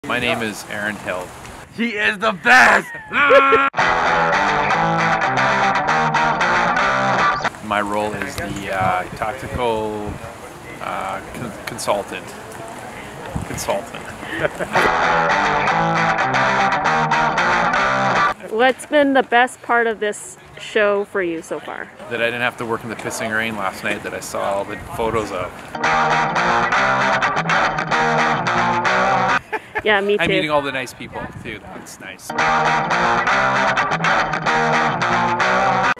My name is Aaron Hill. He is the best! My role is the tactical consultant. What's been the best part of this show for you so far? That I didn't have to work in the pissing rain last night that I saw all the photos of. Yeah, me too. I'm meeting all the nice people too. That's nice.